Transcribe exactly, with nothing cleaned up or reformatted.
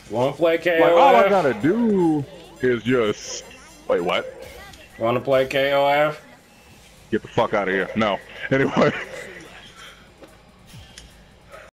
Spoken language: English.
Wanna play K Like O all I F? gotta do is just wait. What? Wanna play K O F? Get the fuck out of here. No. Anyway.